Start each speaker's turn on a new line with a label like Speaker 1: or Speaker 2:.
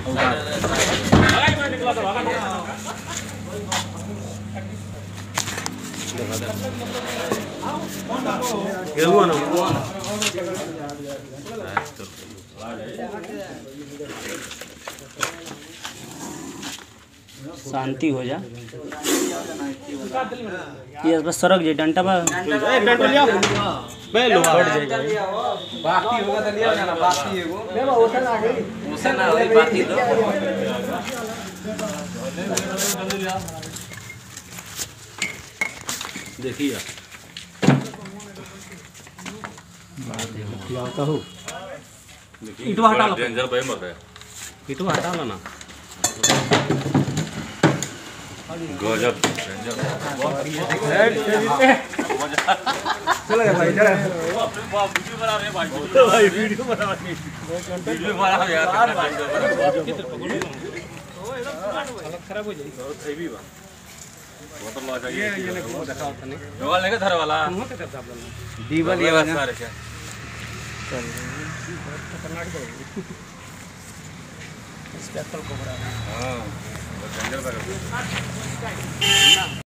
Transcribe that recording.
Speaker 1: शांति हो जा। ये बस सरक जे डंटा बा डंटा लिया बे लो हट जाएगा।
Speaker 2: बाकी होगा तो लिया ना बाकी एगो बे ओसन आ गई ओसन आ गई बाकी दो
Speaker 1: देखिए क्या कहूँ इटवा हटा लो
Speaker 3: डेंजर भाई मत है
Speaker 1: इटवा हटा लो ना
Speaker 3: गजब
Speaker 2: चलो भाई चलो
Speaker 3: वीडियो बना रहे भाई वीडियो बना यार
Speaker 1: खराब हो जाएगी
Speaker 3: हेवी बा बहुत लॉस है
Speaker 1: ये देखो दिखाओ तने
Speaker 3: डबल लेके धर वाला
Speaker 1: मुंह के तरफ डालना
Speaker 2: डीबल ये वाला
Speaker 3: सारे क्या
Speaker 1: चल खतरनाक है स्पेशल कोबरा
Speaker 3: हां डेंजर